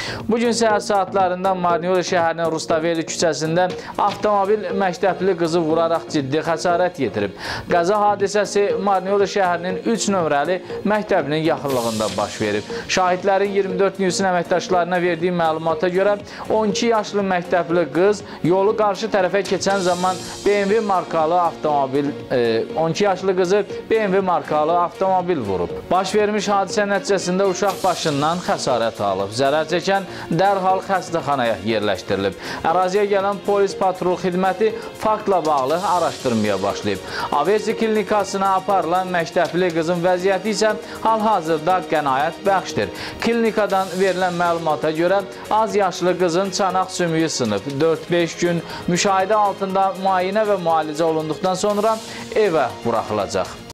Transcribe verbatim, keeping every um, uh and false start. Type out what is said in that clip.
Bugün səhər saatlarında Marnioli şəhərinin Rustaveli küçəsində avtomobil məktəbli qızı vuraraq ciddi xəsarət yetirib. Qəza hadisəsi Marnioli şəhərinin üç nömrəli məktəbinin yaxınlığında baş verib. Şahidlərin iyirmi dörd Newsun əməkdaşlarına verdiyi məlumata görə on iki yaşlı məktəbli qız yolu qarşı tərəfə keçən zaman B M W markalı avtomobil, on iki yaşlı qızı B M W markalı avtomobil vurub. Baş vermiş hadisə nəticəsində uşaq başından xəsarət alıb. Zərər çəkən dərhal xəstəxanaya yerləşdirilib. Əraziyə gələn polis patrul xidməti faktla bağlı araşdırmaya başlayıb. Aversi klinikasına aparılan məktəbli qızın vəziyyəti isə hal-hazırda qənaət bəxşdir. Klinikadan verilən məlumata görə az yaşlı qızın çanaq sümüyü sınıb. dörd beş gün müşahidə altında müayinə və müalicə olunduqdan sonra evə buraxılacaq.